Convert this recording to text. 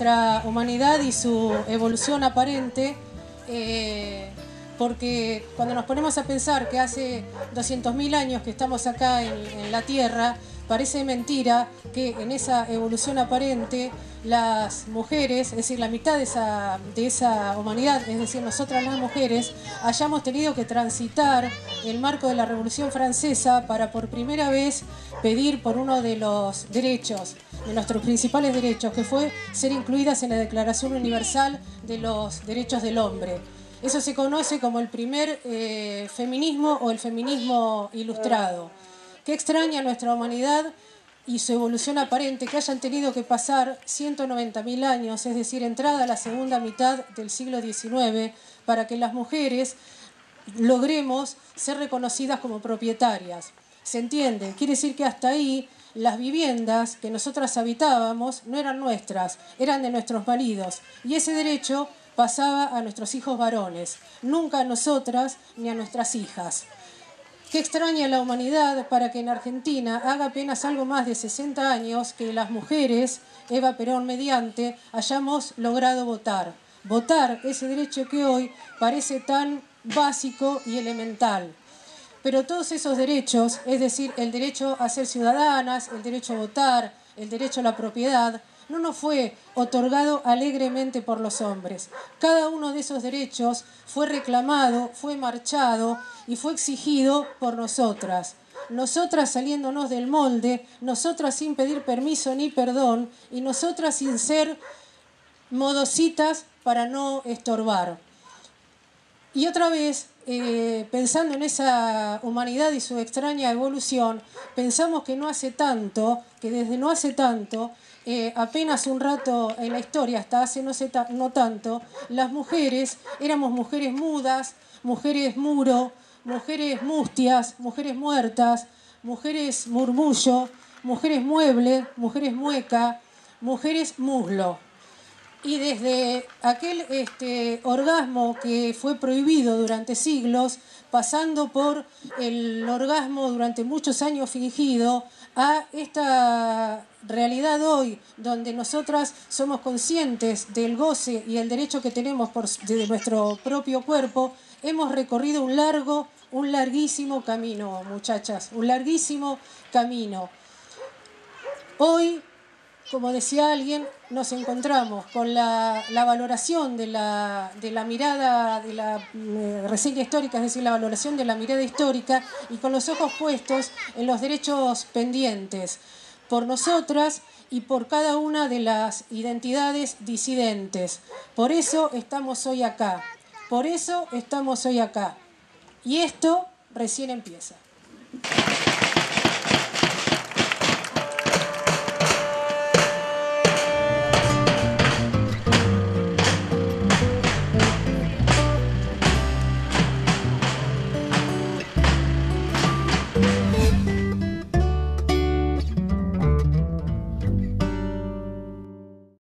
nuestra humanidad y su evolución aparente, porque cuando nos ponemos a pensar que hace 200.000 años que estamos acá en la Tierra, parece mentira que en esa evolución aparente las mujeres, es decir, la mitad de esa humanidad, es decir, nosotras las mujeres, hayamos tenido que transitar el marco de la Revolución Francesa para por primera vez pedir por uno de los derechos, de nuestros principales derechos, que fue ser incluidas en la Declaración Universal de los Derechos del Hombre. Eso se conoce como el primer feminismo o el feminismo ilustrado. Qué extraña nuestra humanidad y su evolución aparente, que hayan tenido que pasar 190.000 años, es decir, entrada a la segunda mitad del siglo XIX, para que las mujeres logremos ser reconocidas como propietarias. ¿Se entiende? Quiere decir que hasta ahí las viviendas que nosotras habitábamos no eran nuestras, eran de nuestros maridos. Y ese derecho pasaba a nuestros hijos varones, nunca a nosotras ni a nuestras hijas. Qué extraña la humanidad para que en Argentina haga apenas algo más de 60 años que las mujeres, Eva Perón mediante, hayamos logrado votar. Votar ese derecho que hoy parece tan básico y elemental. Pero todos esos derechos, es decir, el derecho a ser ciudadanas, el derecho a votar, el derecho a la propiedad, no nos fue otorgado alegremente por los hombres. Cada uno de esos derechos fue reclamado, fue marchado y fue exigido por nosotras. Nosotras saliéndonos del molde, nosotras sin pedir permiso ni perdón y nosotras sin ser modositas para no estorbar. Y otra vez, pensando en esa humanidad y su extraña evolución, pensamos que no hace tanto, que desde no hace tanto, apenas un rato en la historia, hasta hace no tanto, las mujeres éramos mujeres mudas, mujeres muro, mujeres mustias, mujeres muertas, mujeres murmullo, mujeres mueble, mujeres mueca, mujeres muslo. Y desde aquel orgasmo que fue prohibido durante siglos, pasando por el orgasmo durante muchos años fingido, a esta realidad hoy, donde nosotras somos conscientes del goce y el derecho que tenemos de nuestro propio cuerpo, hemos recorrido un larguísimo camino, muchachas, un larguísimo camino. Hoy, como decía alguien, nos encontramos con la valoración de la mirada, de la reseña histórica, es decir, la valoración de la mirada histórica y con los ojos puestos en los derechos pendientes por nosotras y por cada una de las identidades disidentes. Por eso estamos hoy acá. Por eso estamos hoy acá. Y esto recién empieza.